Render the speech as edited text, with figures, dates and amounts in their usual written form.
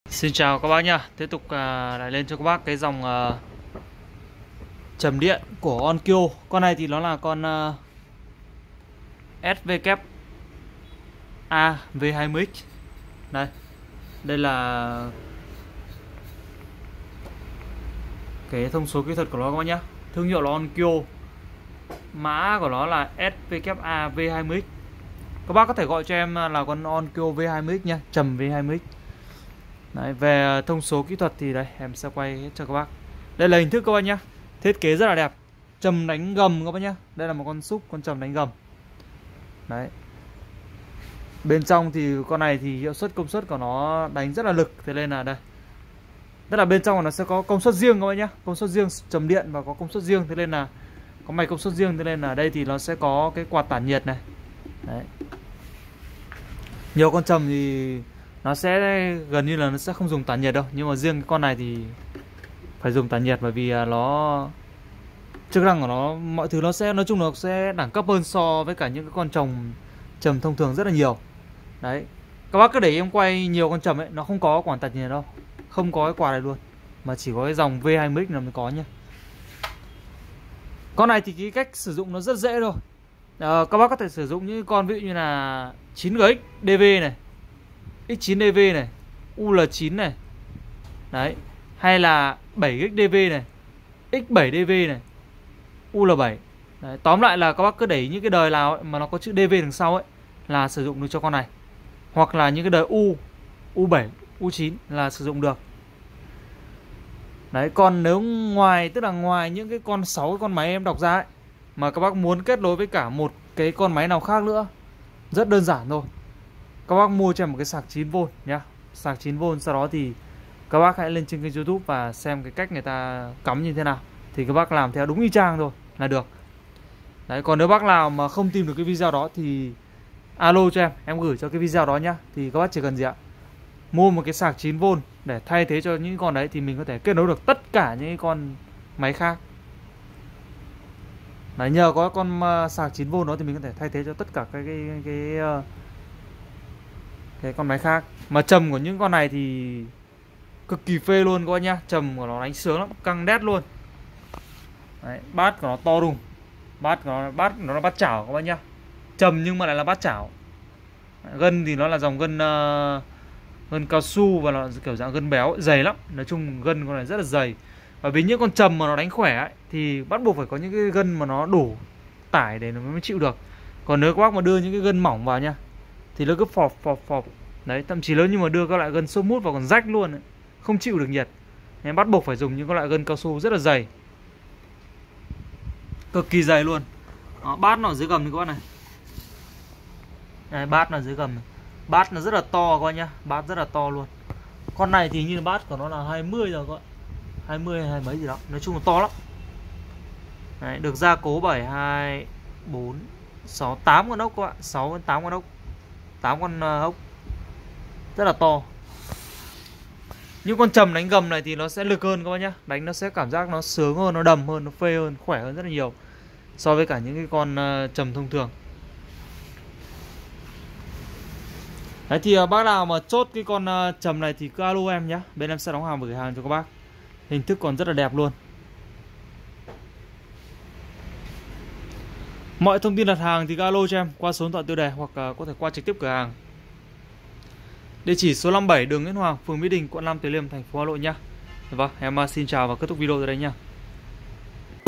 Xin chào các bác nhá. Tiếp tục lại lên cho các bác cái dòng trầm điện của Onkyo. Con này thì nó là con SVK-A V20X. Đây. Đây là cái thông số kỹ thuật của nó các bác nhá. Thương hiệu là Onkyo. Mã của nó là SVK-A V20X. Các bác có thể gọi cho em là con Onkyo V20X nha, trầm V20X. Đấy, về thông số kỹ thuật thì đây em sẽ quay hết cho các bác. Đây là hình thức các bác nhá. Thiết kế rất là đẹp. Trầm đánh gầm các bác nhá. Đây là một con súp, con trầm đánh gầm. Đấy. Bên trong thì con này thì hiệu suất công suất của nó đánh rất là lực, thế nên là đây. Tức là bên trong của nó sẽ có công suất riêng các bác nhá. Công suất riêng trầm điện và có công suất riêng, thế nên là có máy công suất riêng, thế nên là đây thì nó sẽ có cái quạt tản nhiệt này. Đấy. Nhiều con trầm thì nó sẽ gần như là nó sẽ không dùng tản nhiệt đâu, nhưng mà riêng cái con này thì phải dùng tản nhiệt, bởi vì nó chức năng của nó, mọi thứ nó sẽ nói chung nó sẽ đẳng cấp hơn so với cả những cái con trầm thông thường rất là nhiều. Đấy, các bác cứ để em quay nhiều con trầm ấy, nó không có quản tản nhiệt đâu, không có cái quạt này luôn, mà chỉ có cái dòng V20X là mới có nhá. Con này thì cái cách sử dụng nó rất dễ thôi. Các bác có thể sử dụng những con ví dụ như là 9GX DV này, X9DV này, UL9 này. Đấy, hay là 7GX DV này, X7DV này, UL7. Đấy, tóm lại là các bác cứ đẩy những cái đời nào ấy, mà nó có chữ DV đằng sau ấy là sử dụng được cho con này. Hoặc là những cái đời U, U7, U9 là sử dụng được. Đấy, còn nếu ngoài, tức là ngoài những cái con 6 con máy em đọc ra ấy, mà các bác muốn kết nối với cả một cái con máy nào khác nữa, rất đơn giản thôi. Các bác mua cho em một cái sạc 9V nhá. Sạc 9V, sau đó thì các bác hãy lên trên kênh YouTube và xem cái cách người ta cắm như thế nào. Thì các bác làm theo đúng y chang thôi là được. Đấy, còn nếu bác nào mà không tìm được cái video đó thì alo cho em gửi cho cái video đó nhá. Thì các bác chỉ cần gì ạ? Mua một cái sạc 9V để thay thế cho những con đấy, thì mình có thể kết nối được tất cả những con máy khác. Đấy, nhờ có con sạc 9V đó thì mình có thể thay thế cho tất cả cái con máy khác. Mà trầm của những con này thì cực kỳ phê luôn các bác nhá. Trầm của nó đánh sướng lắm, căng đét luôn. Đấy, bát của nó to đùng. Bát nó là bát chảo các bác nhá. Trầm nhưng mà lại là bát chảo. Gân thì nó là dòng gân cao su và là kiểu dạng gân béo, dày lắm. Nói chung gân con này rất là dày. Bởi vì những con trầm mà nó đánh khỏe ấy, thì bắt buộc phải có những cái gân mà nó đủ tải để nó mới chịu được. Còn nếu các bác mà đưa những cái gân mỏng vào nha, thì nó cứ phọp. Đấy, thậm chí nếu như mà đưa các loại gân xốp mút vào còn rách luôn ấy, không chịu được nhiệt. Nên bắt buộc phải dùng những cái loại gân cao su rất là dày, cực kỳ dày luôn. Đó, bát nó ở dưới gầm thì các bác này. Đây, bát nó ở dưới gầm này. Bát nó rất là to các bác nhá, bát rất là to luôn. Con này thì như bát của nó là 20 rồi các bạn, 20 hay mấy gì đó, nói chung là to lắm. Đấy, được gia cố bởi 2, 4, 6, 8 con ốc các bạn, 6 đến 8 con ốc, 8 con ốc rất là to. Những con trầm đánh gầm này thì nó sẽ lực hơn các bác nhá, đánh nó sẽ cảm giác nó sướng hơn, nó đầm hơn, nó phê hơn, khỏe hơn rất là nhiều so với cả những cái con trầm thông thường. Đấy thì bác nào mà chốt cái con trầm này thì cứ alo em nhé, bên em sẽ đóng hàng và gửi hàng cho các bác. Hình thức còn rất là đẹp luôn. Mọi thông tin đặt hàng thì cứ alo cho em qua số điện thoại tiêu đề, hoặc có thể qua trực tiếp cửa hàng. Địa chỉ số 57 đường Nguyễn Hoàng, phường Mỹ Đình, quận 5 Từ Liêm, thành phố Hà Nội nhá. Vâng, em xin chào và kết thúc video tại đây nhá.